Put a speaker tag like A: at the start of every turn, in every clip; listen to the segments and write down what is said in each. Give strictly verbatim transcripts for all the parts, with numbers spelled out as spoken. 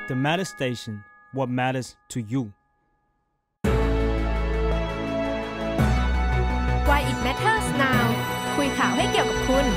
A: The Matter Station. What matters to you?
B: Why it matters now คุยข่าวให้เกี่ยวกับคุณ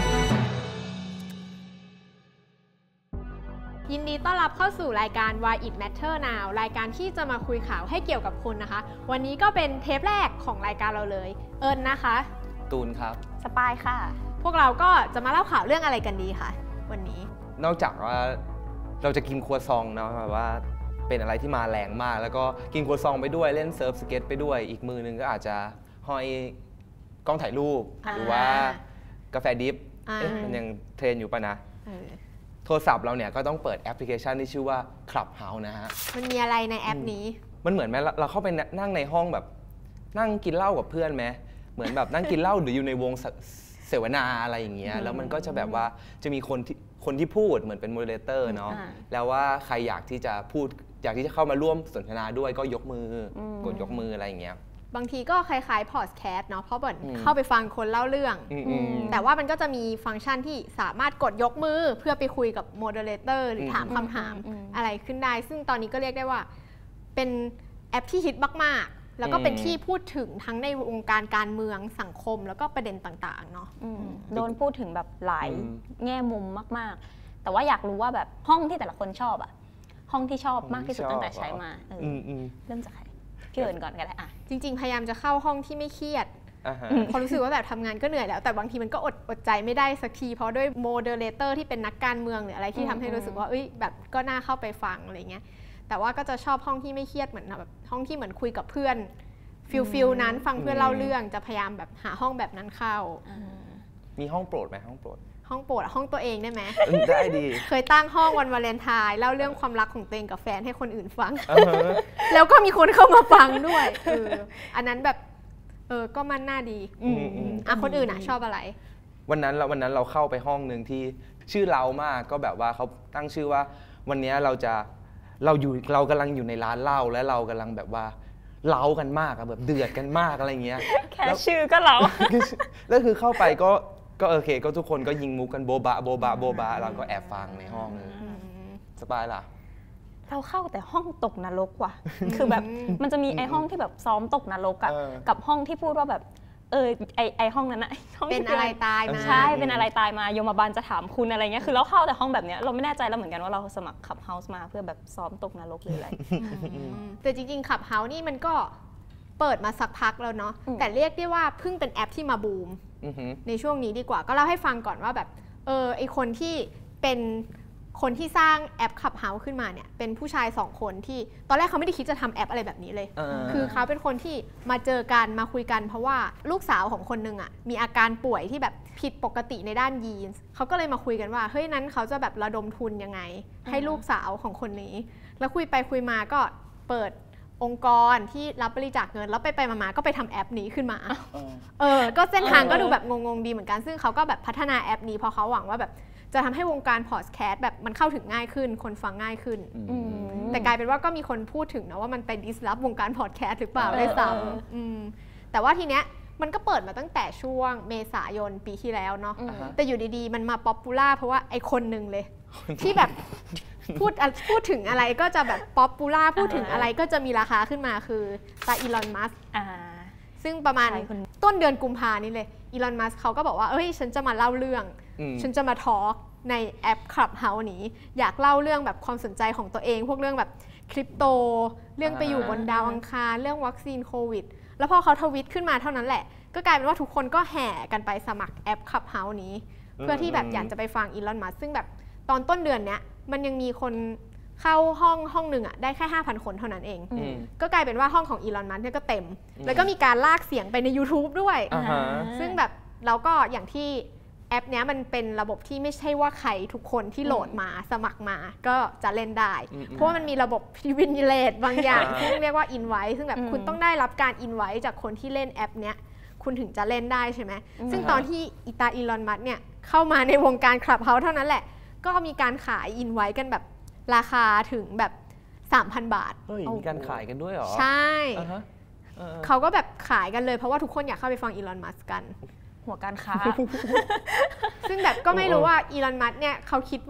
B: ยินดีต้อนรับเข้าสู่รายการ Why it matter now รายการที่จะมาคุยข่าวให้เกี่ยวกับคุณนะคะวันนี้ก็เป็นเทปแรกของรายการเราเลยเอิญนะคะ
C: ตูนครับ
D: สปายค่ะ
B: พวกเราก็จะมาเล่าข่าวเรื่องอะไรกันดีคะวันนี้
C: นอกจากว่าเราจะกินครัวซองเนาะแบบว่าเป็นอะไรที่มาแรงมากแล้วก็กินครัวซองไปด้วยเล่นเซิร์ฟสเก็ตไปด้วยอีกมือนึงก็อาจจะห้อยกล้องถ่ายรูปหรือว่ากาแฟดิฟมันยังเทรนอยู่ป่ะนะโทรศัพท์เราเนี่ยก็ต้องเปิดแอปพลิเคชันที่ชื่อว่า Clubhouse นะฮะ
B: มันมีอะไรในแอปนี้
C: มันเหมือนไหมเราเข้าไปนั่งในห้องแบบนั่งกินเหล้ากับเพื่อนไหมเหมือนแบบนั่งกินเหล้าหรืออยู่ในวงเสวนาอะไรอย่างเงี้ยแล้วมันก็จะแบบว่าจะมีคนที่คนที่พูดเหมือนเป็นโมเดเลเตอร์เนาะแล้วว่าใครอยากที่จะพูดอยากที่จะเข้ามาร่วมสนทนาด้วยก็ยกมือกดยกมืออะไรอย่างเงี้ย
B: บางทีก็คล้ายๆพอดแคสต์เนาะเพราะแบบเข้าไปฟังคนเล่าเรื่องแต่ว่ามันก็จะมีฟังก์ชันที่สามารถกดยกมือเพื่อไปคุยกับโมเดเลเตอร์หรือถามคำถามอะไรขึ้นได้ซึ่งตอนนี้ก็เรียกได้ว่าเป็นแอปที่ฮิตมากๆแล้วก็เป็นที่พูดถึงทั้งในวงการการเมืองสังคมแล้วก็ประเด็นต่างๆเนาะ
D: โดนพูดถึงแบบหลายแง่มุมมากๆแต่ว่าอยากรู้ว่าแบบห้องที่แต่ละคนชอบอะห้องที่ชอบมากที่สุดตั้งแต่ใช้มาเริ่มจากใครพี่เอิญก่อนก็ได้อะ
B: จริงๆพยายามจะเข้าห้องที่ไม่เครียดพอรู้สึกว่าแบบทำงานก็เหนื่อยแล้วแต่บางทีมันก็อดอดใจไม่ได้สักทีเพราะด้วยโมเดเลเตอร์ที่เป็นนักการเมืองหรืออะไรที่ทำให้รู้สึกว่าเอ้ยแบบก็น่าเข้าไปฟังอะไรเงี้ยแต่ว่าก็จะชอบห้องที่ไม่เครียดเหมือนแบบห้องที่เหมือนคุยกับเพื่อนฟิลฟิลนั้นฟังเพื่อนเล่าเรื่องจะพยายามแบบหาห้องแบบนั้นเข้า
C: มีห้องโปรดไหมห้องโปรด
B: ห้องโปรดห้องตัวเองได้ไหม
C: ได้ดี
B: เคยตั้งห้องวันวาเลนไทน์เล่าเรื่องความรักของตัวเองกับแฟนให้คนอื่นฟังแล้วก็มีคนเข้ามาฟังด้วยเอออันนั้นแบบเออก็มันน่าดีอ่ะคนอื่นอ่ะชอบอะไร
C: วันนั้นเราวันนั้นเราเข้าไปห้องนึงที่ชื่อเรามากก็แบบว่าเขาตั้งชื่อว่าวันนี้เราจะเราอยู่เรากำลังอยู่ในร้านเหล้าและเรากำลังแบบว่าเล้ากันมากอะแบบเดือดกันมากอะไรเงี้ย
D: แค่ชื่อก็เล้า
C: แล้วคือเข้าไปก็ก็โอเคก็ทุกคนก็ยิงมุกกันโบบะโบบะโบบะเราก็แอบฟังในห้องสบายล่ะ
D: เราเข้าแต่ห้องตกนรกว่ะคือแบบมันจะมีไอห้องที่แบบซ้อมตกนรกอะกับห้องที่พูดว่าแบบเออไอไอห้องนั้นอะ
B: เป็นอะไรตายมา
D: ใช่เป็นอะไรตายมาโยมบาลจะถามคุณอะไรเงี้ยคือเราเข้าแต่ห้องแบบเนี้ยเราไม่แน่ใจแล้วเหมือนกันว่าเราสมัครขับเฮาส์มาเพื่อแบบซ้อมตกนรกหรืออะไร
B: แต่จริงๆขับเฮาส์นี่มันก็เปิดมาสักพักแล้วเนาะแต่เรียกได้ว่าเพิ่งเป็นแอปที่มาบูมในช่วงนี้ดีกว่าก็เล่าให้ฟังก่อนว่าแบบเออไอคนที่เป็นคนที่สร้างแอปขับเฮาส์ขึ้นมาเนี่ยเป็นผู้ชายสองคนที่ตอนแรกเขาไม่ได้คิดจะทำแอปอะไรแบบนี้เลยคือเขาเป็นคนที่มาเจอกันมาคุยกันเพราะว่าลูกสาวของคนนึงอ่ะมีอาการป่วยที่แบบผิดปกติในด้านยีนส์เขาก็เลยมาคุยกันว่าเฮ้ยนั้นเขาจะแบบระดมทุนยังไงให้ลูกสาวของคนนี้แล้วคุยไปคุยมาก็เปิดองค์กรที่รับบริจาคเงินแล้วไปไปมาๆก็ไปทำแอปนี้ขึ้นมาเออก็เส้นทางก็ดูแบบงงๆดีเหมือนกันซึ่งเขาก็แบบพัฒนาแอปนี้เพราะเขาหวังว่าแบบจะทำให้วงการพอดแคสต์แบบมันเข้าถึงง่ายขึ้นคนฟังง่ายขึ้นแต่กลายเป็นว่าก็มีคนพูดถึงนะว่ามันไปดิสรับวงการพอดแคสต์หรือเปล่าได้ซ้ำแต่ว่าทีเนี้ยมันก็เปิดมาตั้งแต่ช่วงเมษายนปีที่แล้วเนาะแต่อยู่ดีๆมันมาป๊อปปูล่าเพราะว่าไอคนหนึ่งเลยที่แบบพูดพูดถึงอะไรก็จะแบบป๊อปปูล่าพูดถึงอะไรก็จะมีราคาขึ้นมาคือตาอีลอนมัสก์ซึ่งประมาณต้นเดือนกุมภานี่เลยอีลอนมัสก์เขาก็บอกว่าเอ้ยฉันจะมาเล่าเรื่องฉันจะมาทอล์กในแอป Clubhouse นี้อยากเล่าเรื่องแบบความสนใจของตัวเองพวกเรื่องแบบคริปโตเรื่องไปอยู่บนดาวอังคารเรื่องวัคซีนโควิดแล้วพอเขาทวิตขึ้นมาเท่านั้นแหละก็กลายเป็นว่าทุกคนก็แห่กันไปสมัครแอป Clubhouse นี้เพื่อที่แบบอยากจะไปฟังอีลอนมัสก์ซึ่งแบบตอนต้นเดือนเนี้ยมันยังมีคนเข้าห้องห้องหนึ่งอ่ะได้แค่ ห้าพัน คนเท่านั้นเองก็กลายเป็นว่าห้องของอีลอนมัสก์เนี่ยก็เต็มแล้วก็มีการลากเสียงไปใน YouTube ด้วยซึ่งแบบเราก็อย่างที่แอปนี้มันเป็นระบบที่ไม่ใช่ว่าใครทุกคนที่โหลดมาสมัครมาก็จะเล่นได้เพราะว่ามันมีระบบ privilege บางอย่างที่เรียกว่า invite ซึ่งแบบคุณต้องได้รับการ invite จากคนที่เล่นแอปเนี้ยคุณถึงจะเล่นได้ใช่ไหมซึ่งตอนที่อีตาอีลอนมัสก์เนี่ยเข้ามาในวงการ Clubhouse เท่านั้นแหละก็มีการขาย invite กันแบบราคาถึงแบบ สามพัน บาท
C: เฮ้ยมีการขายกันด้วยเหรอ
B: ใช่เขาก็แบบขายกันเลยเพราะว่าทุกคนอยากเข้าไปฟังอีลอนมัสก์กัน
D: หัวการค้า
B: ซึ่งแบบก็ไม่รู้ว่าอีลอนมัสก์เนี่ยเขาคิดว่า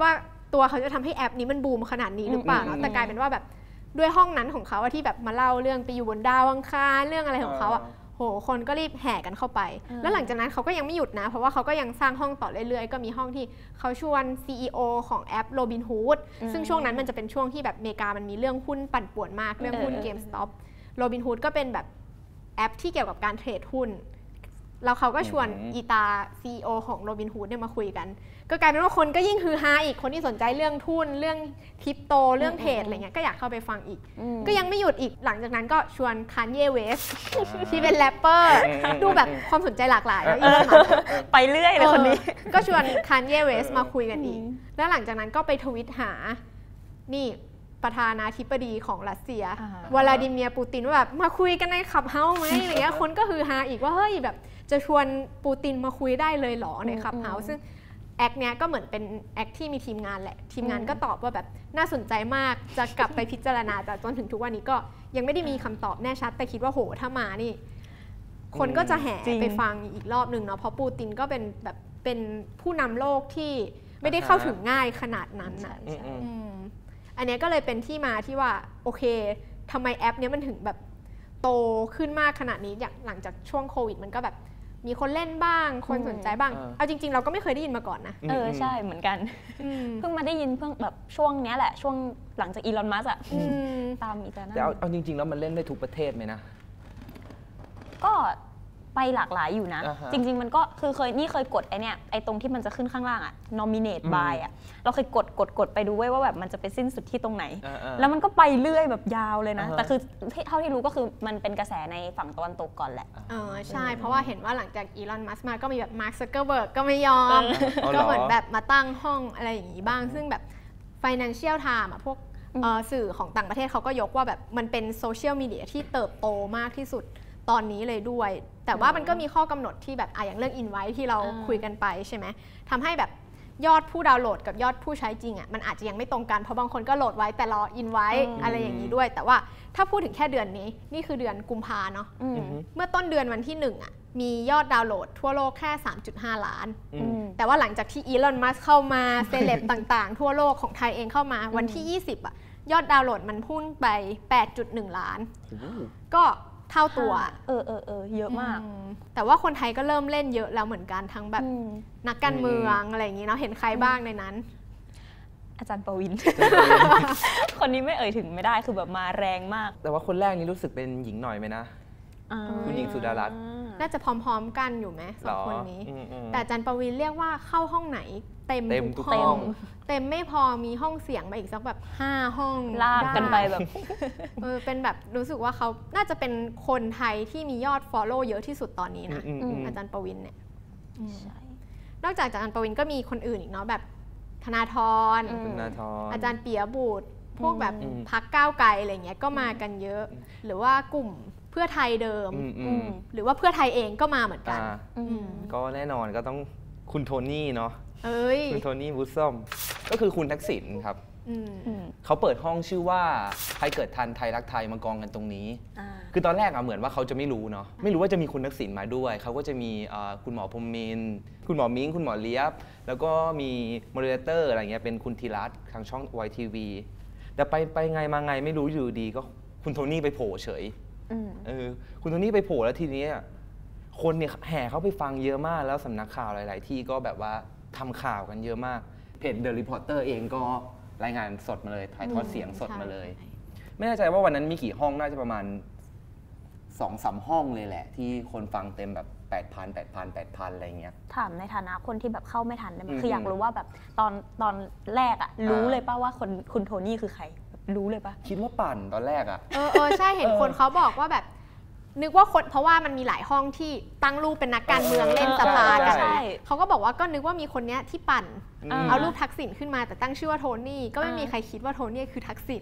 B: ตัวเขาจะทำให้แอปนี้มันบูมขนาดนี้หรือเปล่าเนาะแต่กลายเป็นว่าแบบด้วยห้องนั้นของเขาที่แบบมาเล่าเรื่องไปอยู่บนดาวอังคารเรื่องอะไรของเขาอะโหคนก็รีบแห่กันเข้าไปแล้วหลังจากนั้นเขาก็ยังไม่หยุดนะเพราะว่าเขาก็ยังสร้างห้องต่อเรื่อยๆก็มีห้องที่เขาชวน ซี อี โอ ของแอป Robinhood ซึ่งช่วงนั้นมันจะเป็นช่วงที่แบบอเมริกามันมีเรื่องหุ้นปั่นป่วนมากเรื่องหุ้น GameStop Robinhood ก็เป็นแบบแอปที่เกี่ยวกับการเทรดหุ้นแล้วเขาก็ชวนอีตา ซี อี โอ ของ Robinhood เนี่ยมาคุยกันก็กลายเป็นว่าคนก็ยิ่งฮือฮาอีกคนที่สนใจเรื่องทุนเรื่องคริปโตเรื่องเทรดอะไรเงี้ยก็อยากเข้าไปฟังอีกก็ยังไม่หยุดอีกหลังจากนั้นก็ชวน Kanye West ที่เป็นแรปเปอร์ดูแบบความสนใจหลากหลายแล้วอีก
D: ไปเรื่อยเลยคนนี้
B: ก็ชวน Kanye West มาคุยกันอีกแล้วหลังจากนั้นก็ไปทวิตหานี่ประธานาธิบดีของรัสเซียวลาดิเมียร์ปูตินว่าแบบมาคุยกันในขับเฮ้าไหมอะไรเงี้ยคนก็ฮือฮาอีกว่าเฮ้ยแบบจะชวนปูตินมาคุยได้เลยเหรอในขับเฮ้าซึ่งแอคเนี้ยก็เหมือนเป็นแอคที่มีทีมงานแหละทีมงานก็ตอบว่าแบบน่าสนใจมากจะกลับไปพิจารณาแต่จนถึงทุกวันนี้ก็ยังไม่ได้มีคำตอบแน่ชัดแต่คิดว่าโหถ้ามานี่คนก็จะแห่ไปฟังอีกรอบนึงเนาะเพราะปูตินก็เป็นแบบเป็นผู้นำโลกที่ไม่ได้เข้าถึงง่ายขนาดนั้นนะอันนี้ก็เลยเป็นที่มาที่ว่าโอเคทำไมแอปนี้มันถึงแบบโตขึ้นมากขนาดนี้อย่างหลังจากช่วงโควิดมันก็แบบมีคนเล่นบ้างคนสนใจบ้างเอาจริงๆเราก็ไม่เคยได้ยินมาก่อนนะ
D: เออใช่เหมือนกันเพิ่งมาได้ยินเพิ่งแบบช่วงนี้แหละช่วงหลังจากอีลอนมัสก์อะตามอีแต่นั้น
C: แต่เอาเอาจริงๆแล้วมันเล่นได้ทุกประเทศไหมนะ
D: ก็ไปหลากหลายอยู่นะ uh-huh. จริงๆมันก็คือเคยนี่เคยกดไอเนี้ยไอตรงที่มันจะขึ้นข้างล่างอะ nominate by อะเราเคยกดกดกดไปดูไว้ว่าแบบมันจะไปสิ้นสุดที่ตรงไหน uh-huh. แล้วมันก็ไปเรื่อยแบบยาวเลยนะ uh-huh. แต่คือเท่าที่รู้ก็คือมันเป็นกระแสในฝั่งตะวันตกก่อนแหละ
B: เออใช่เพราะว่าเห็นว่าหลังจากอีลอนมัสก์มาก็มีแบบมาร์ค ซักเกอร์เบิร์กก็ไม่ยอม ก็เหมือนแบบมาตั้งห้องอะไรอย่างนี้บ้างซึ่งแบบ Financial Times อะพวกสื่อของต่างประเทศเขาก็ยกว่าแบบมันเป็นโซเชียลมีเดียที่เติบโตมากที่สุดตอนนี้เลยด้วยแต่ว่ามันก็มีข้อกำหนดที่แบบอ่ะอย่างเรื่อง invite ที่เราคุยกันไปใช่ไหมทำให้แบบยอดผู้ดาวน์โหลดกับยอดผู้ใช้จริงอ่ะมันอาจจะยังไม่ตรงกันเพราะบางคนก็โหลดไว้แต่รอ invite อะไรอย่างนี้ด้วยแต่ว่าถ้าพูดถึงแค่เดือนนี้นี่คือเดือนกุมภาเนาะเมื่อต้นเดือนวันที่หนึ่งอ่ะมียอดดาวน์โหลดทั่วโลกแค่ สามจุดห้า ล้านแต่ว่าหลังจากที่อีลอนมัสก์เข้ามาเซเลบต่างๆทั่วโลกของไทยเองเข้ามาวันที่ยี่สิบอ่ะยอดดาวน์โหลดมันพุ่งไป แปดจุดหนึ่ง ล้านก็เท่าตัว
D: เออเออเออเยอะมาก
B: แต่ว่าคนไทยก็เริ่มเล่นเยอะแล้วเหมือนกันทั้งแบบนักการเมืองอะไรอย่างนี้เนาะเห็นใครบ้างในนั้น
D: อาจารย์ประวินคนนี้ไม่เอ่ยถึงไม่ได้คือแบบมาแรงมาก
C: แต่ว่าคนแรกนี้รู้สึกเป็นหญิงหน่อยไหมนะคุณหญิงสุดารัตน์
B: น่าจะพร้อมๆกันอยู่ไหมสองคนนี้แต่อาจารย์ประวินเรียกว่าเข้าห้องไหนเต็มทุกห้องเต็มไม่พอมีห้องเสียงมาอีกสักแบบห้าห้อง
D: ลากกันไปแบบ
B: เออเป็นแบบรู้สึกว่าเขาน่าจะเป็นคนไทยที่มียอด follow เยอะที่สุดตอนนี้นะอาจารย์ประวินเนี่ยนอกจากอาจารย์ประวินก็มีคนอื่นอีกเนาะแบบธนาธรอาจารย์ปิยบุตรพวกแบบพรรคก้าวไกลอะไรเงี้ยก็มากันเยอะหรือว่ากลุ่มเพื่อไทยเดิมหรือว่าเพื่อไทยเองก็มาเหมือนกัน
C: ก็แน่นอนก็ต้องคุณโทนี่เนาะ
B: คุ
C: ณโทนี่วูดซัมก็คือคุณทักษิณครับเขาเปิดห้องชื่อว่าใครเกิดทันไทยรักไทยมากองกันตรงนี้คือตอนแรกอะเหมือนว่าเขาจะไม่รู้เนาะไม่รู้ว่าจะมีคุณทักษิณมาด้วยเขาก็จะมีคุณหมอพรหมินทร์คุณหมอมิ้งคุณหมอเลียบแล้วก็มีโมเดเลเตอร์อะไรเงี้ยเป็นคุณธีรัตน์ทางช่อง วาย ที วี แต่ไปไปไงมาไงไม่รู้อยู่ดีก็คุณโทนี่ไปโผล่เฉยเออคุณโทนี่ไปโผล่แล้วทีนี้คนเนี่ยแห่เข้าไปฟังเยอะมากแล้วสำนักข่าวหลายๆที่ก็แบบว่าทำข่าวกันเยอะมากเพจ The Reporter เองก็รายงานสดมาเลยถ่ายทอดเสียงสดมาเลยไม่แน่ใจว่าวันนั้นมีกี่ห้องน่าจะประมาณ สองสาม ห้องเลยแหละที่คนฟังเต็มแบบ แปดพัน แปดพัน แปดพัน อะไรเงี้ย
D: ถามในฐานะคนที่แบบเข้าไม่ทันได้มั้ยคืออยากรู้ว่าแบบตอนตอนแรกอะรู้เลยป่ะว่าคนคุณโทนี่คือใครรู้เลยป่ะ
C: คิดว่าปั่นตอนแรกอะ
B: เออเออใช่เห็นคนเขาบอกว่าแบบนึกว่าคนเพราะว่ามันมีหลายห้องที่ตั้งรูปเป็นนักการเมืองเล่นสภากันเขาก็บอกว่าก็นึกว่ามีคนเนี้ยที่ปั่นเอารูปทักษิณขึ้นมาแต่ตั้งชื่อว่าโทนี่ก็ไม่มีใครคิดว่าโทนี่คือทักษิณ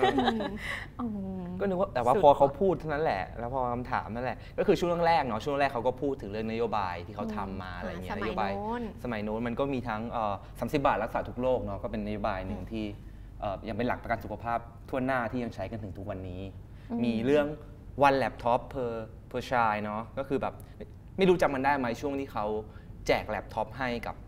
C: ก็นึกว่าแต่ว่าพอเขาพูดเท่านั้นแหละแล้วพอคำถามนั่นแหละก็คือช่วงแรกเนาะช่วงแรกเขาก็พูดถึงเรื่องนโยบายที่เขาทำมาอะไรเงี้ยนโยบายสมัยโน้นมันก็มีทั้งสามสิบบาทรักษาทุกโรคเนาะก็เป็นนโยบายหนึ่งที่ยังเป็นหลักประกันสุขภาพทั่วหน้าที่ยังใช้กันถึงทุกวันนี้มีเรื่องวันแล็ปท็อป per per child เนาะก็คือแบบไม่รู้จำมันได้ไหมช่วงที่เขาแจกแล็ปท็อปให้กับ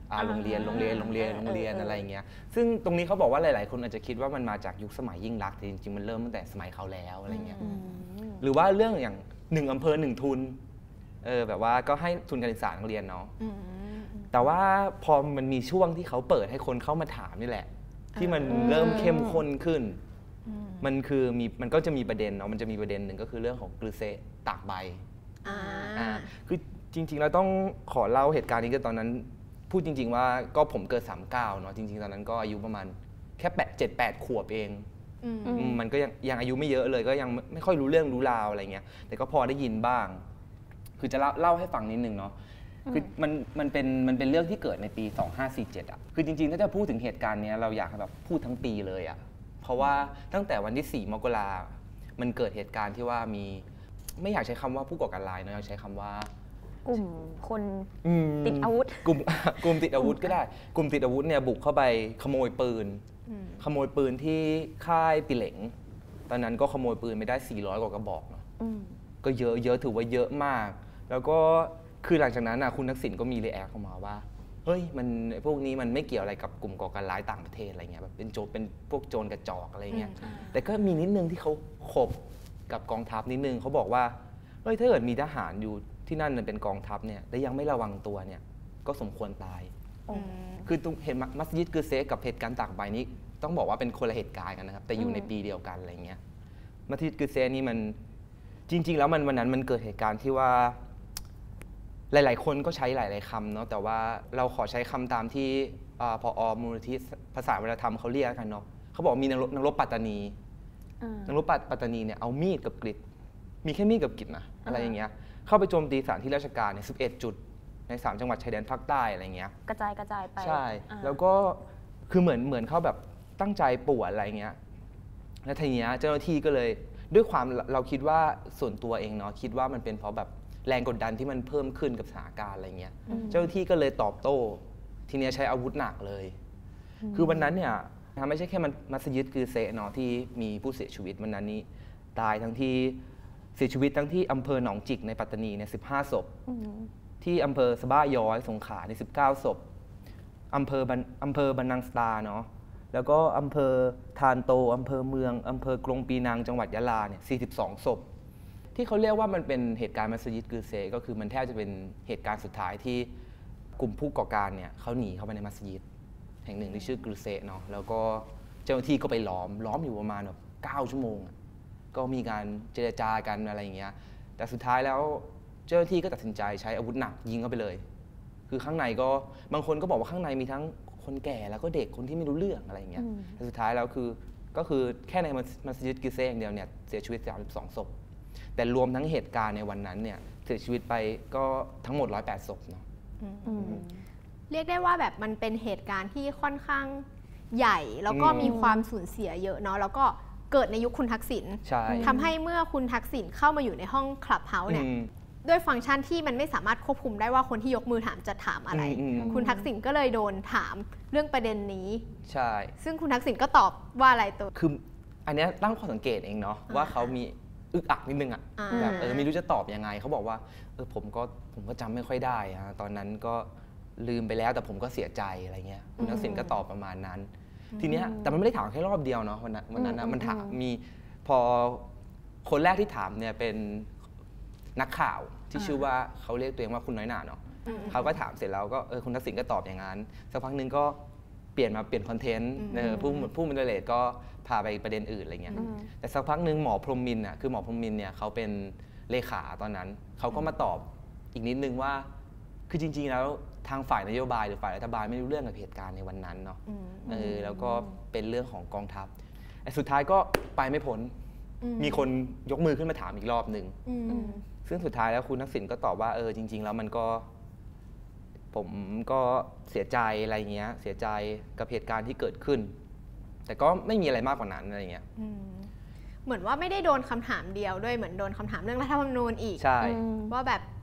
C: อ่าโรงเรียนโรงเรียนโรงเรียนโรงเรียนอะไรอย่างเงี้ยซึ่งตรงนี้เขาบอกว่าหลายๆคนอาจจะคิดว่ามันมาจากยุคสมัยยิ่งลักษณ์แต่จริงๆมันเริ่มตั้งแต่สมัยเขาแล้วอะไรเงี้ยหรือว่าเรื่องอย่างหนึ่งอำเภอหนึ่งทุนเออแบบว่าก็ให้ทุนการศึกษานักเรียนเนาะแต่ว่าพอมันมีช่วงที่เขาเปิดให้คนเข้ามาถามนี่แหละที่มันเริ่มเข้มข้นขึ้นมันคือมีมันก็จะมีประเด็นเนาะมันจะมีประเด็นหนึ่งก็คือเรื่องของกลือเซตากใบอ่าคือจริงๆเราต้องขอเล่าเหตุการณ์นี้ก็ตอนนั้นพูดจริงๆว่าก็ผมเกิดสามเก้าเนาะจริงๆตอนนั้นก็อายุประมาณแค่แปดเจ็ดแปดขวบเองมันก็ยังยังอายุไม่เยอะเลยก็ยังไม่ค่อยรู้เรื่องรู้ราวอะไรเงี้ยแต่ก็พอได้ยินบ้างคือจะเล่าเล่าให้ฟังนิดนึงเนาะคือมันมันเป็นมันเป็นเรื่องที่เกิดในปีสองห้าสี่เจ็ดอ่ะคือจริงๆถ้าจะพูดถึงเหตุการณ์นี้เราอยากแบบพูดทั้งปีเลยอ่ะเพราะว่าตั้งแต่วันที่สี่มกรามันเกิดเหตุการณ์ที่ว่ามีไม่อยากใช้คำว่าผู้ก่อการร้ายเนาะอยากใช้คำว่าก
D: ลุ่มคนติดอาวุธ
C: กลุ่มกลุ่มติดอาวุธก็ได้กลุ่มติดอาวุธเนี่ยบุกเข้าไปขโมยปืนขโมยปืนที่ค่ายปิเหลงตอนนั้นก็ขโมยปืนไปได้สี่ร้อยกว่ากระบอกเนาะก็เยอะเยอะถือว่าเยอะมากแล้วก็คือหลังจากนั้นนะคุณทักษิณก็มีรีแอคเข้ามาว่าเฮ้ยมันพวกนี้มันไม่เกี่ยวอะไรกับกลุ่มก่อการร้ายต่างประเทศอะไรเงี้ยแบบเป็นโจรเป็นพวกโจรกระจอกอะไรเงี้ยแต่ก็มีนิดนึงที่เขาขบกับกองทัพนิดนึงเขาบอกว่าเฮ้ยถ้าเกิดมีทหารอยู่ที่นั่นเป็นกองทัพเนี่ยแต่ยังไม่ระวังตัวเนี่ยก็สมควรตายคือตรงเห็นมัสยิดกือเซกับเหตุการณ์ตากใบนี้ต้องบอกว่าเป็นคนละเหตุการณ์กันนะครับแต่อยู่ในปีเดียวกันอะไรเงี้ยมัสยิดกือเซนี่มันจริงๆแล้วมันวันนั้นมันเกิดเหตุการณ์ที่ว่าหลายๆคนก็ใช้หลายๆคำเนาะแต่ว่าเราขอใช้คำตามที่ผอ.มูลนิธิภาษาวัฒนธรรมเขาเรียกกันเนาะเขาบอกมีนักรบปัตตานีนักรบปัตตานีเนี่ยเอามีดกับกริดมีแค่มีดกับกริดนะอะไรอย่างเงี้ยเข้าไปโจมตีสถานที่ราชการเนี่ยสิบเอ็ดจุดในสามจังหวัดชายแดนภาคใต้อะไรเงี้ย
D: กระจายกระจายไป
C: ใช่แล้วก็คือเหมือนเหมือนเขาแบบตั้งใจป่วนอะไรเงี้ยแล้วทีเนี้ยเจ้าหน้าที่ก็เลยด้วยความเราคิดว่าส่วนตัวเองเนาะคิดว่ามันเป็นเพราะแบบแรงกดดันที่มันเพิ่มขึ้นกับสถานการณ์อะไรเงี้ยเจ้าหน้าที่ก็เลยตอบโต้ทีเนี้ยใช้อาวุธหนักเลยคือวันนั้นเนี่ยไม่ใช่แค่มันมัสยิดกือเซเนาะที่มีผู้เสียชีวิตวันนั้นนี้ตายทั้งที่เสียชีวิตทั้งที่อำเภอหนองจิกในปัตตานีเนี่ยสิบห้าศพที่อำเภอสะบ้าย้อยสงขลาในสิบเก้าศพอำเภออำเภอบันนังสตาเนาะแล้วก็อำเภอทานโตอำเภอเมืองอำเภอกรงปีนังจังหวัดยะลาเนี่ยสี่สิบสองศพที่เขาเรียกว่ามันเป็นเหตุการณ์มัสยิดกือเซก็คือมันแทบจะเป็นเหตุการณ์สุดท้ายที่กลุ่มผู้ก่อการเนี่ยเขาหนีเข้าไปในมัสยิดแห่งหนึ่งที่ชื่อกือเซเนาะแล้วก็เจ้าหน้าที่ก็ไปล้อมล้อมอยู่ประมาณแบบเก้าชั่วโมงก็มีการเจรจากันอะไรอย่างเงี้ยแต่สุดท้ายแล้วเจ้าหน้าที่ก็ตัดสินใจใช้อาวุธหนักยิงเข้าไปเลยคือข้างในก็บางคนก็บอกว่าข้างในมีทั้งคนแก่แล้วก็เด็กคนที่ไม่รู้เรื่องอะไรอย่างเงี้ยแต่สุดท้ายแล้วคือก็คือแค่ในมัสยิดกือเซอย่างเดียวเนี่ยเสียชีวิตสามสิบสองศพแต่รวมทั้งเหตุการณ์ในวันนั้นเนี่ยเสียชีวิตไปก็ทั้งหมดหนึ่งร้อยแปดศพเนาะ
B: เรียกได้ว่าแบบมันเป็นเหตุการณ์ที่ค่อนข้างใหญ่แล้วก็มีความสูญเสียเยอะเนาะแล้วก็เกิดในยุคคุณทักษิณทำให้เมื่อคุณทักษิณเข้ามาอยู่ในห้องคลับเฮาส์เนี่ยด้วยฟังก์ชันที่มันไม่สามารถควบคุมได้ว่าคนที่ยกมือถามจะถามอะไรคุณทักษิณก็เลยโดนถามเรื่องประเด็นนี้
C: ใช่
B: ซึ่งคุณทักษิณก็ตอบว่าอะไรตัว
C: คืออันนี้ตั้งข้อสังเกตเองเนาะว่าเขามีอึกอักนิดนึงอ่ะแบบเออไม่รู้จะตอบยังไงเขาบอกว่าเออผมก็ผมก็จำไม่ค่อยได้ฮะตอนนั้นก็ลืมไปแล้วแต่ผมก็เสียใจอะไรเงี้ยคุณทักษิณก็ตอบประมาณนั้นทีเนี้ยแต่มันไม่ได้ถามแค่รอบเดียวเนาะวันนั้นวันนั้นนะมันถามมีพอคนแรกที่ถามเนี่ยเป็นนักข่าวที่ชื่อว่าเขาเรียกตัวเองว่าคุณน้อยหนาเนาะเขาก็ถามเสร็จแล้วก็เออคุณทักษิณก็ตอบอย่างนั้นสักพักนึงก็เปลี่ยนมาเปลี่ยนคอนเทนต์ผู้ผู้บรรยายก็พาไปประเด็นอื่นอะไรเงี้ยแต่สักพักนึงหมอพรหมมินทร์อ่ะคือหมอพรหมมินทร์เนี่ยเขาเป็นเลขาตอนนั้นเขาก็มาตอบอีกนิดนึงว่าคือจริงๆแล้วทางฝ่ายนโยบายหรือฝ่ายรัฐบาลไม่รู้เรื่องกับเหตุการณ์ในวันนั้นเนาะเออแล้วก็เป็นเรื่องของกองทัพไอ้สุดท้ายก็ไปไม่พ้นมีคนยกมือขึ้นมาถามอีกรอบหนึ่งซึ่งสุดท้ายแล้วคุณทักษิณก็ตอบว่าเออจริงๆแล้วมันก็ผมก็เสียใจอะไรเงี้ยเสียใจกับเหตุการณ์ที่เกิดขึ้นแต่ก็ไม่มีอะไรมากกว่านั้นอะไรเงี้ย
B: เหมือนว่าไม่ได้โดนคำถามเดียวด้วยเหมือนโดนคำถามเรื่องรัฐธรรมนูญอีก
C: ใช่
B: ว่าแบบ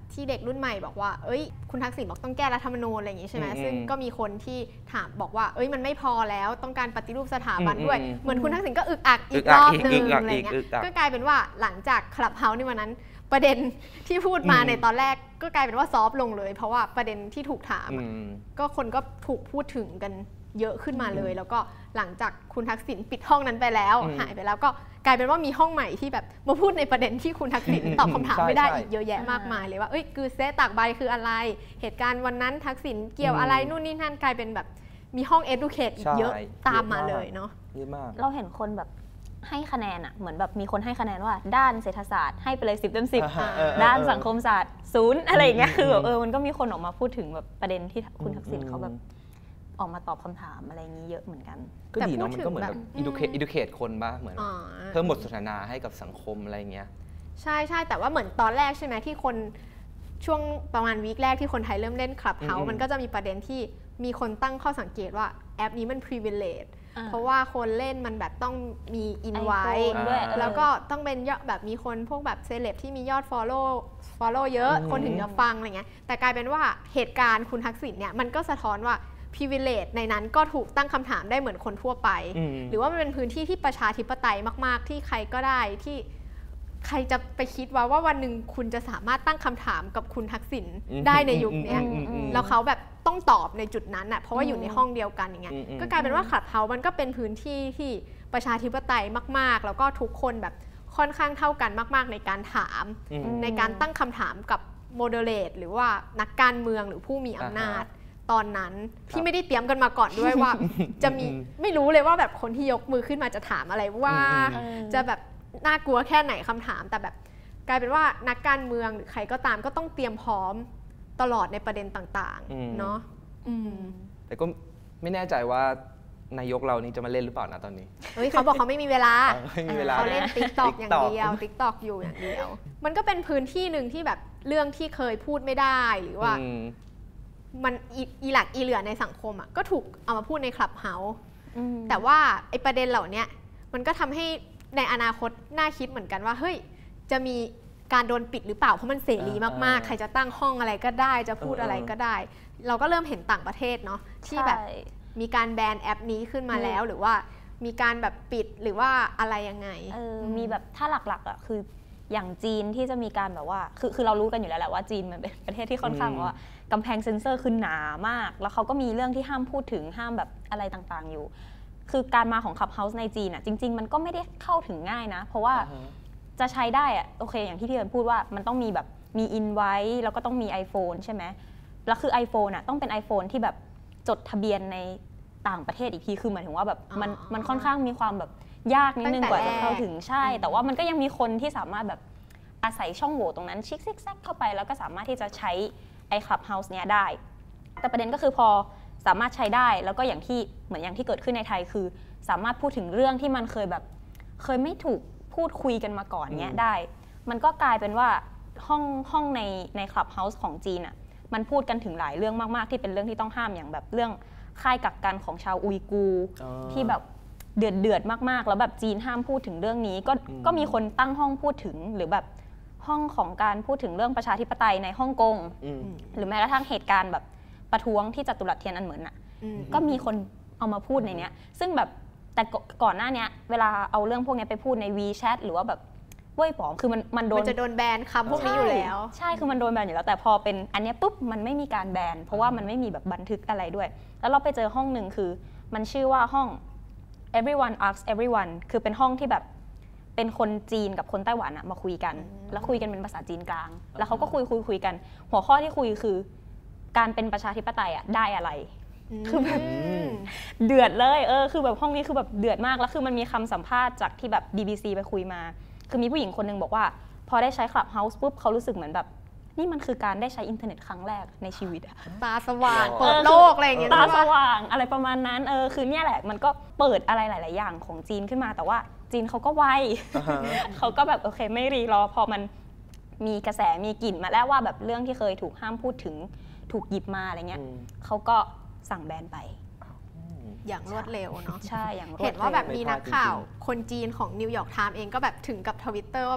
B: ที่เด็กรุ่นใหม่บอกว่าเอ้ยคุณทักษิณบอกต้องแก้รัฐธรรมนูญอะไรอย่างงี้ใช่ไหมซึ่งก็มีคนที่ถามบอกว่าเอ้ยมันไม่พอแล้วต้องการปฏิรูปสถาบันด้วยเหมือนคุณทักษิณก็อึกอักอีกรอบนึงอะไรเงี้ยก็กลายเป็นว่าหลังจากคลับเฮาส์ในวันนั้นประเด็นที่พูดมาในตอนแรกก็กลายเป็นว่าซอฟต์ลงเลยเพราะว่าประเด็นที่ถูกถามก็คนก็ถูกพูดถึงกันเยอะขึ้นมาเลยแล้วก็หลังจากคุณทักษิณปิดห้องนั้นไปแล้วหายไปแล้วก็กลายเป็นว่ามีห้องใหม่ที่แบบมาพูดในประเด็นที่คุณทักษิณตอบคำถามไม่ได้อีกเยอะแยะมากมายเลยว่าเอ้ยคือเซตากใบคืออะไรเหตุการณ์วันนั้นทักษิณเกี่ยวอะไรนู่นนี่นั่นกลายเป็นแบบมีห้อง educate อีกเยอะตามมาเลยเนาะ
C: เยอะมาก
D: เราเห็นคนแบบให้คะแนนอะเหมือนแบบมีคนให้คะแนนว่าด้านเศรษฐศาสตร์ให้ไปเลยสิบเต็มสิบด้านสังคมศาสตร์ศูนย์อะไรอย่างเงี้ยคือแบบเออมันก็มีคนออกมาพูดถึงแบบประเด็นที่คุณทักษิณเขาแบบออกมาตอบคำถามอะไรอย่างนี้เยอะเหมือนกัน
C: ก็ดีเนาะมันก็เหมือนแบบ educate educate คนบ้างเหมือนเพิ่มบทสนทนาให้กับสังคมอะไรเงี้ย
B: ใช่ใช่แต่ว่าเหมือนตอนแรกใช่ไหมที่คนช่วงประมาณวีคแรกที่คนไทยเริ่มเล่น Clubhouse มันก็จะมีประเด็นที่มีคนตั้งข้อสังเกตว่าแอปนี้มัน privilege เพราะว่าคนเล่นมันแบบต้องมี invite แล้วก็ต้องเป็นยอดแบบมีคนพวกแบบเซเลบที่มียอด follow follow เยอะคนถึงจะฟังอะไรเงี้ยแต่กลายเป็นว่าเหตุการณ์คุณทักษิณเนี่ยมันก็สะท้อนว่าprivilege ในนั้นก็ถูกตั้งคำถามได้เหมือนคนทั่วไปหรือว่ามันเป็นพื้นที่ที่ประชาธิปไตยมากๆที่ใครก็ได้ที่ใครจะไปคิดว่าว่าวันหนึ่งคุณจะสามารถตั้งคำถามกับคุณทักษิณได้ในยุคนี้แล้วเขาแบบต้องตอบในจุดนั้นน่ะเพราะว่าอยู่ในห้องเดียวกันอย่างเงี้ยก็กลายเป็นว่าขัดเฮามันก็เป็นพื้นที่ที่ประชาธิปไตยมากๆแล้วก็ทุกคนแบบค่อนข้างเท่ากันมากๆในการถามในการตั้งคำถามกับโมเดเลตหรือว่านักการเมืองหรือผู้มีอำนาจตอนนั้นที่ไม่ได้เตรียมกันมาก่อนด้วยว่าจะมีไม่รู้เลยว่าแบบคนที่ยกมือขึ้นมาจะถามอะไรว่าจะแบบน่ากลัวแค่ไหนคำถามแต่แบบกลายเป็นว่านักการเมืองหรือใครก็ตามก็ต้องเตรียมพร้อมตลอดในประเด็นต่างๆเนาะ
C: แต่ก็ไม่แน่ใจว่านายกเรานี่จะมาเล่นหรือเปล่านะตอนนี้
B: เฮ้ยเขาบอกเขาไม่มีเวลา เขาเล่น ติ๊กต็อก
C: อย่าง
B: เดียว ติ๊กต็อก อยู่อย่างเดียวมันก็เป็นพื้นที่หนึ่งที่แบบเรื่องที่เคยพูดไม่ได้หรือว่ามันอีหลักอีเหลือในสังคมอ่ะก็ถูกเอามาพูดในคลับเฮาส์แต่ว่าไอ้ประเด็นเหล่านี้มันก็ทำให้ในอนาคตน่าคิดเหมือนกันว่าเฮ้ยจะมีการโดนปิดหรือเปล่าเพราะมันเสรีมากๆใครจะตั้งห้องอะไรก็ได้จะพูดอะไรก็ได้เราก็เริ่มเห็นต่างประเทศเนาะที่แบบมีการแบนแอปนี้ขึ้นมาแล้วหรือว่ามีการแบบปิดหรือว่าอะไรยังไง
D: เออมีแบบถ้าหลักๆอ่ะคืออย่างจีนที่จะมีการแบบว่าคือคือเรารู้กันอยู่แล้วแหละว่าจีนมันเป็นประเทศที่ค่อนข้างว่ากำแพงเซ็นเซอร์คือหนามากแล้วเขาก็มีเรื่องที่ห้ามพูดถึงห้ามแบบอะไรต่างๆอยู่คือการมาของ Clubhouse ในจีนอ่ะจริงๆมันก็ไม่ได้เข้าถึงง่ายนะเพราะว่า uh-huh. จะใช้ได้อ่ะโอเคอย่างที่ที่เอิญพูดว่ามันต้องมีแบบมี invite แล้วก็ต้องมี iPhone ใช่ไหมแล้วคือ iPhone อ่ะต้องเป็น iPhone ที่แบบจดทะเบียนในต่างประเทศอีกทีคือหมายถึงว่าแบบมันมันค่อนข้างมีความแบบยากนิดนึงกว่าจะเข้าถึงใช่แต่ว่ามันก็ยังมีคนที่สามารถแบบอาศัยช่องโหว่ตรงนั้นชิกซิกแซกเข้าไปแล้วก็สามารถที่จะใช้ไอ้ Clubhouse เนี้ยได้แต่ประเด็นก็คือพอสามารถใช้ได้แล้วก็อย่างที่เหมือนอย่างที่เกิดขึ้นในไทยคือสามารถพูดถึงเรื่องที่มันเคยแบบเคยไม่ถูกพูดคุยกันมาก่อนเนี้ยได้มันก็กลายเป็นว่าห้องห้องในใน Clubhouse ของจีนอ่ะมันพูดกันถึงหลายเรื่องมากๆที่เป็นเรื่องที่ต้องห้ามอย่างแบบเรื่องค่ายกักกันของชาวอุยกูร์ที่แบบเดือดเดือดมากๆแล้วแบบจีนห้ามพูดถึงเรื่องนี้ก็ก็มีคนตั้งห้องพูดถึงหรือแบบห้องของการพูดถึงเรื่องประชาธิปไตยในฮ่องกงหรือแม้กระทั่งเหตุการณ์แบบประท้วงที่จตุรัสเทียนอันเหมินอ่ะก็มีคนเอามาพูดในเนี้ยซึ่งแบบแต่ก่อนหน้านี้เวลาเอาเรื่องพวกนี้ไปพูดใน WeChat หรือว่าแบบเว่ยป๋อคือมันมันโดน
B: มันจะโดนแบนคำพวกนี้อยู่แล้ว
D: ใช่คือมันโดนแบนอยู่แล้วแต่พอเป็นอันนี้ปุ๊บมันไม่มีการแบนเพราะว่ามันไม่มีแบบบันทึกอะไรด้วยแล้วเราไปเจอห้องหนึ่งคือมันชื่อว่าห้อง everyone asks everyone คือเป็นห้องที่แบบเป็นคนจีนกับคนไต้หวันอะมาคุยกันแล้วคุยกันเป็นภาษาจีนกลางแล้วเขาก็คุยคุยคุยกันหัวข้อที่คุยคือการเป็นประชาธิปไตยอะได้อะไรคือแบบเดือดเลยเออคือแบบห้องนี้คือแบบเดือดมากแล้วคือมันมีคำสัมภาษณ์จากที่แบบ บี บี ซี ไปคุยมาคือมีผู้หญิงคนนึงบอกว่าพอได้ใช้ Clubhouse ปุ๊บเขารู้สึกเหมือนแบบนี่มันคือการได้ใช้อินเทอร์เน็ตครั้งแรกในชีวิตอะ
B: ตาสว่างเปิดโลกอะไรอย่างเงี้ย
D: ตาสว่างอะไรประมาณนั้นเออคือเนี่ยแหละมันก็เปิดอะไรหลายๆอย่างของจีนขึ้นมาแต่ว่าจีนเขาก็ไว เขาก็แบบโอเคไม่รีรอพอมันมีกระแสมีกลิ่นมาแล้วว่าแบบเรื่องที่เคยถูกห้ามพูดถึงถูกหยิบมาอะไรเงี้ยเขาก็สั่งแบนไป
B: อย่างรวดเร็วเนาะ
D: ใช่อย่างรวดเร็ว
B: เห็นว่าแบบมีนักข่าวคนจีนของนิวยอร์กไทม์เองก็แบบถึงกับ Twitter ว่าแบบโ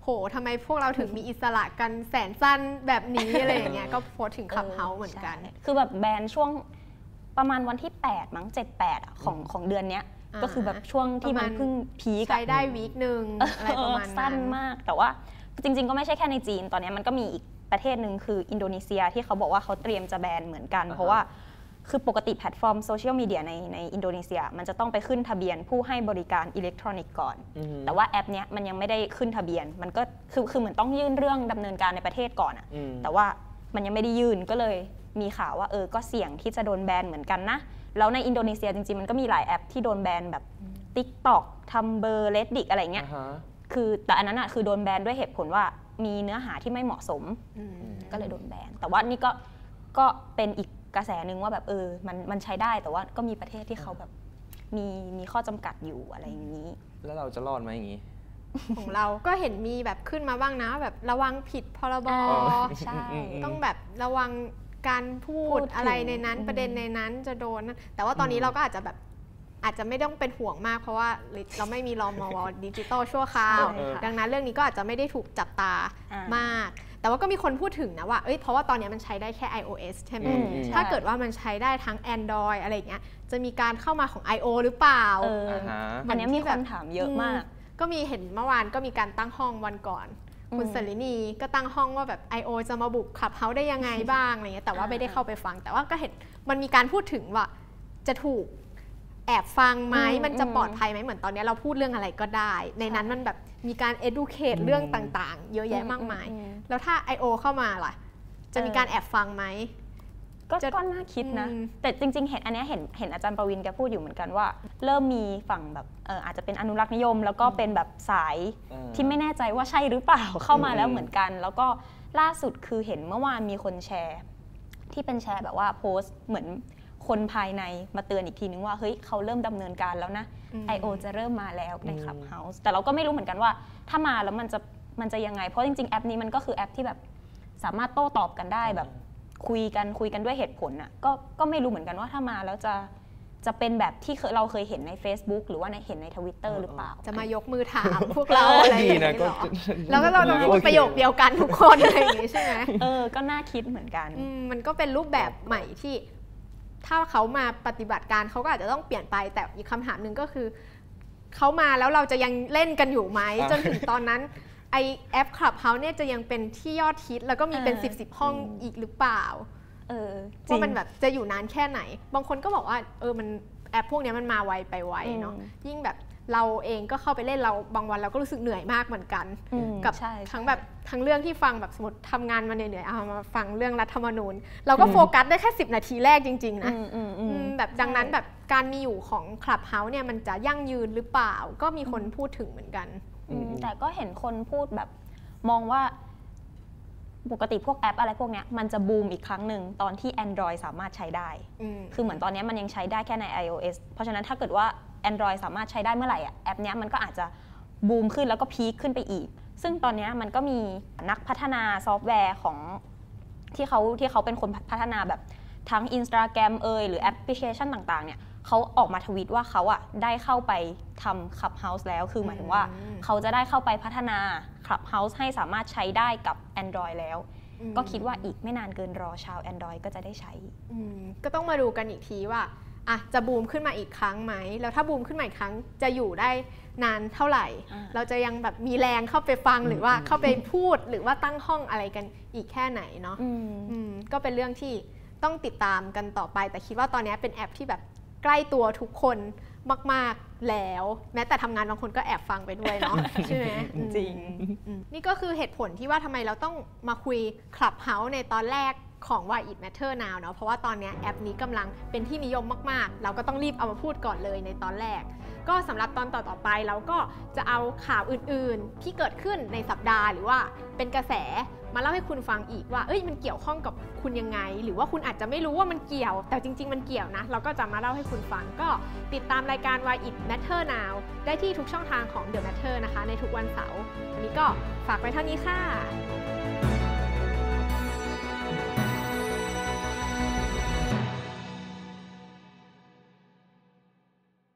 B: โหทำไมพวกเราถึงมีอิสระกันแสนสั้นแบบนี้ อะไรอย่างเงี้ยก็โพสต์ถึง Clubhouse เหมือนกัน
D: คือแบบแบนช่วงประมาณวันที่แปดมั้งเจ็ด แปดอ่ะของของเดือนเนี้ยก็คือแบบช่วงที่มันเพิ่งพีค
B: ใช้ได้วีคนึงอะไรประมาณนั้น
D: สั้นมากแต่ว่าจริงๆก็ไม่ใช่แค่ในจีนตอนนี้มันก็มีอีกประเทศหนึ่งคืออินโดนีเซียที่เขาบอกว่าเขาเตรียมจะแบนเหมือนกันเพราะว่าคือปกติแพลตฟอร์มโซเชียลมีเดียในในอินโดนีเซียมันจะต้องไปขึ้นทะเบียนผู้ให้บริการอิเล็กทรอนิกส์ก่อนแต่ว่าแอปเนี้ยมันยังไม่ได้ขึ้นทะเบียนมันก็คือคือเหมือนต้องยื่นเรื่องดำเนินการในประเทศก่อนอ่ะแต่ว่ามันยังไม่ได้ยื่นก็เลยมีข่าวว่าเออก็เสี่ยงที่จะโดนแบนเหมือนกันนะแล้วในอินโดนีเซียจริงๆมันก็มีหลายแอปที่โดนแบนแบบ TikTok Tumblr Reddit อะไรเงี้ยคือแต่อันนั้นอ่ะคือโดนแบนด้วยเหตุผลว่ามีเนื้อหาที่ไม่เหมาะสมก็เลยโดนแบนแต่ว่านี่ก็ก็เป็นอีกกระแสหนึ่งว่าแบบเออมันมันใช้ได้แต่ว่าก็มีประเทศที่เขาแบบมีมีข้อจำกัดอยู่อะไรอย่างนี้
C: แล้วเราจะรอดไหมอย่างนี้
B: ของเราก็เห็นมีแบบขึ้นมาบ้างนะแบบระวังผิดพรบ
D: ใช่
B: ต้องแบบระวังการพูดอะไรในนั้นประเด็นในนั้นจะโดนแต่ว่าตอนนี้เราก็อาจจะแบบอาจจะไม่ต้องเป็นห่วงมากเพราะว่าเราไม่มีรมวดิจิตอลชั่วคราวดังนั้นเรื่องนี้ก็อาจจะไม่ได้ถูกจับตามากแต่ว่าก็มีคนพูดถึงนะว่าเอ้ยเพราะว่าตอนนี้มันใช้ได้แค่ iOS ใช่ไหมถ้าเกิดว่ามันใช้ได้ทั้ง Android อะไรอย่างเงี้ยจะมีการเข้ามาของ ไอ โอ หรือเปล่า
D: อันนี้มีคนถามเยอะมาก
B: ก็มีเห็นเมื่อวานก็มีการตั้งห้องวันก่อนคุณสลินีก็ตั้งห้องว่าแบบ ไอ โอ จะมาบุก Clubhouse ได้ยังไงบ้างอะไรเงี้ยแต่ว่าไม่ได้เข้าไปฟังแต่ว่าก็เห็นมันมีการพูดถึงว่าจะถูกแอบฟังไหมมันจะปลอดภัยไหมเหมือนตอนนี้เราพูดเรื่องอะไรก็ได้ในนั้นมันแบบมีการ educate เรื่องต่างๆเยอะแยะมากมายแล้วถ้า ไอ โอ เข้ามาล่ะจะมีการแอบฟังไหม
D: ก็ก็น่าคิดนะแต่จริงๆเห็นอันนี้เห็นเห็นอาจารย์ประวินแกพูดอยู่เหมือนกันว่าเริ่มมีฝั่งแบบเอออาจจะเป็นอนุรักษ์นิยมแล้วก็เป็นแบบสายที่ไม่แน่ใจว่าใช่หรือเปล่าเข้ามาแล้วเหมือนกันแล้วก็ล่าสุดคือเห็นเมื่อวานมีคนแชร์ที่เป็นแชร์แบบว่าโพสต์เหมือนคนภายในมาเตือนอีกทีนึงว่าเฮ้ยเขาเริ่มดำเนินการแล้วนะ ไอ โอ จะเริ่มมาแล้วใน Clubhouse แต่เราก็ไม่รู้เหมือนกันว่าถ้ามาแล้วมันจะมันจะยังไงเพราะจริงๆแอปนี้มันก็คือแอปที่แบบสามารถโต้ตอบกันได้แบบคุยกันคุยกันด้วยเหตุผลอ่ะก็ก็ไม่รู้เหมือนกันว่าถ้ามาแล้วจะจะเป็นแบบที่เราเคยเห็นใน Facebook หรือว่าในเห็นใน Twitter หรือเปล่า
B: จะมายกมือถามพวกเราอะไรอย่างเงี้ยหรอแล้วก็เราพูดประโยคเดียวกันทุกคนอะไรอย่างงี้ใช่ไหม
D: เออก็น่าคิดเหมือนกัน
B: มันก็เป็นรูปแบบใหม่ที่ถ้าเขามาปฏิบัติการเขาก็อาจจะต้องเปลี่ยนไปแต่อีกคำถามหนึ่งก็คือเขามาแล้วเราจะยังเล่นกันอยู่ไหมจนถึงตอนนั้นไอแอป Clubhouse เนี่ยจะยังเป็นที่ยอดฮิตแล้วก็มีเป็นสิบ สิบห้องอีกหรือเปล่า
D: เออ
B: ว่ามันแบบจะอยู่นานแค่ไหนบางคนก็บอกว่าเออมันแอปพวกนี้มันมาไวไปไวเนาะยิ่งแบบเราเองก็เข้าไปเล่นเราบางวันเราก็รู้สึกเหนื่อยมากเหมือนกันกับทั้งแบบทั้งเรื่องที่ฟังแบบสมมติทำงานมาเหนื่อยๆเอามาฟังเรื่องรัฐธรรมนูญเราก็โฟกัสได้แค่สิบนาทีแรกจริงๆนะแบบดังนั้นแบบการมีอยู่ของ Clubhouse เนี่ยมันจะยั่งยืนหรือเปล่าก็มีคนพูดถึงเหมือนกัน
D: แต่ก็เห็นคนพูดแบบมองว่าปกติพวกแอปอะไรพวกนี้มันจะบูมอีกครั้งหนึ่งตอนที่ Android สามารถใช้ได้คือเหมือนตอนนี้มันยังใช้ได้แค่ใน iOS เพราะฉะนั้นถ้าเกิดว่า Android สามารถใช้ได้เมื่อไหร่อ่ะแอปนี้มันก็อาจจะบูมขึ้นแล้วก็พีคขึ้นไปอีกซึ่งตอนนี้มันก็มีนักพัฒนาซอฟต์แวร์ของที่เขาที่เขาเป็นคนพัฒนาแบบทั้ง Instagram เอยหรือแอปพลิเคชันต่างๆเนี่ยเขาออกมาทวีตว่าเขาอ่ะได้เข้าไปทำ Clubhouse แล้วคือหมายถึงว่าเขาจะได้เข้าไปพัฒนา Clubhouse ให้สามารถใช้ได้กับ Android แล้วก็คิดว่าอีกไม่นานเกินรอชาว Android ก็จะได้ใช้
B: ก็ต้องมาดูกันอีกทีว่าอ่ะจะบูมขึ้นมาอีกครั้งไหมแล้วถ้าบูมขึ้นมาอีกครั้งจะอยู่ได้นานเท่าไหร่เราจะยังแบบมีแรงเข้าไปฟังหรือว่าเข้าไปพูดหรือว่าตั้งห้องอะไรกันอีกแค่ไหนเนาะก็เป็นเรื่องที่ต้องติดตามกันต่อไปแต่คิดว่าตอนนี้เป็นแอปที่แบบใกล้ตัวทุกคนมากๆแล้วแม้แต่ทำงานบางคนก็แอบฟังไปด้วยเนาะใช่ไหม
D: จริง
B: นี่ก็คือเหตุผลที่ว่าทำไมเราต้องมาคุย Clubhouse ในตอนแรกของ Why It Matter Now เนาะเพราะว่าตอนนี้แอปนี้กำลังเป็นที่นิยมมากๆเราก็ต้องรีบเอามาพูดก่อนเลยในตอนแรกก็สำหรับตอนต่อๆไปเราก็จะเอาข่าวอื่นๆที่เกิดขึ้นในสัปดาห์หรือว่าเป็นกระแสมาเล่าให้คุณฟังอีกว่าเอ้ยมันเกี่ยวข้องกับคุณยังไงหรือว่าคุณอาจจะไม่รู้ว่ามันเกี่ยวแต่จริงๆมันเกี่ยวนะเราก็จะมาเล่าให้คุณฟังก็ติดตามรายการ Why It Matter Now ได้ที่ทุกช่องทางของ The Matter นะคะในทุกวันเสาร์วันนี้ก็ฝากไว้เท่านี้ค่ะ